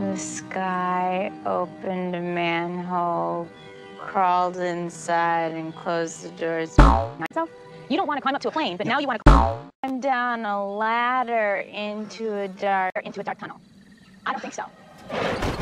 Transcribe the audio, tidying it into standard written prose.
the sky, opened a manhole, crawled inside, and closed the doors. So, you don't want to climb up to a plane, but now you want to climb down a ladder into a dark tunnel. I don't think so.